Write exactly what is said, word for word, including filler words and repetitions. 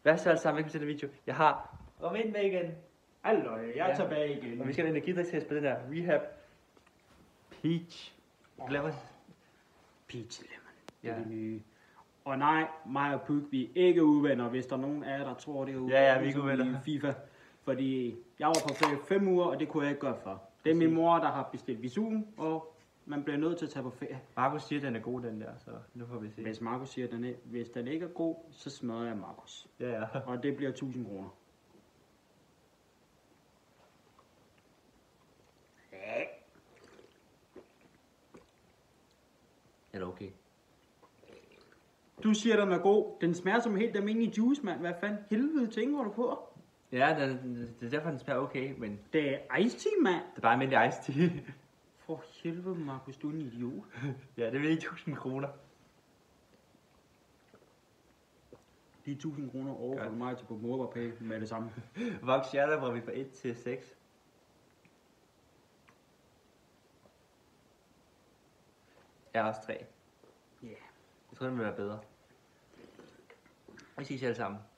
Hvad så alle sammen, velkommen til den video. Jeg har Romain med igen. Hallo, jeg er Ja. tilbage igen. Og vi skal have en energidrikstest på den der Rehab Peach. Glemmer. Peach Lemon. Det Ja. er det nye. Og nej, mig og Puk, vi er ikke uvenner, hvis der er nogen af jer, der tror, det er uvenner. Ja, ja, vi er ikke ligesom uvenner. i FIFA. Fordi jeg var på ferie fem uger, og det kunne jeg ikke gøre for. Det er min mor, der har bestilt Visun, og man bliver nødt til at tage på ferie. Markus siger, at den er god, den der, så nu får vi se. Hvis Markus siger, at den er, hvis den ikke er god, så smadrer jeg Markus. Ja, ja. Og det bliver tusind kroner. Er det okay? Du siger, den er god. Den smager som helt almindelig juice, mand. Hvad fanden helvede tænker du på? Ja, det, det er derfor, den smager okay, men Det er iced tea, mand. det er bare almindelig iced tea. For helvede, Markus, du er en idiot. Ja, det bliver tusind kroner. De tusind kroner over for Godt. mig til på MobilePay med det samme. Vox Shadow, hvor vi fra et til seks. Jeg er også tre. Ja. Yeah. Jeg tror, den vil være bedre. Vi ses alle sammen.